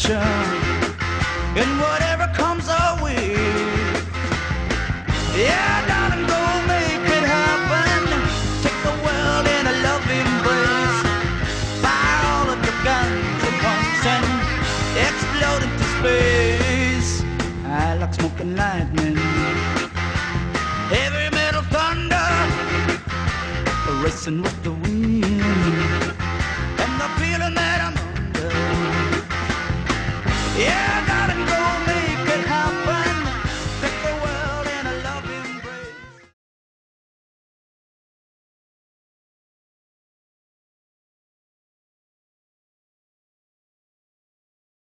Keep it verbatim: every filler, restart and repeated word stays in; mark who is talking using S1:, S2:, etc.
S1: adventure in whatever comes our way. Yeah, darling, go make it happen. Take the world in a loving embrace. Fire all of your guns at once and explode into space. I like smoking lightning, heavy metal thunder, racing with the wind.